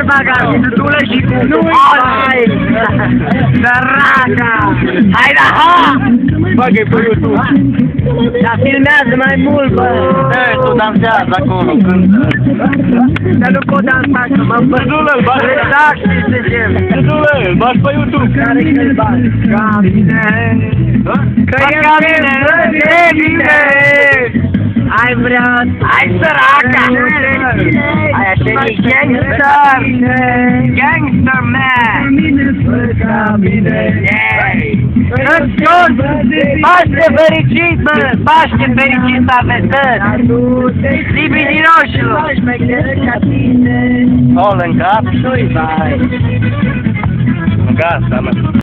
magazin, tu le și cu hai! Săraca! Hai da, ha! Bagă-i pe YouTube. Dar filmează mai mult, bă! Tu dansează acolo, cântă. Dar nu pot dansa, că mă văd. Du-l, bagi pe Exact, ce chem. Du-l, bagi pe YouTube. Care că-l bagi? Ca mine! Că e ca mine! Ai vrea, ai săraca! Ai așa e gangster! Gangster, man! Răspuns! Paște fericit, mă! Paște fericit să aveți toți! Libidinoșilor! All în cap. Nu-i vai! Gata, mă.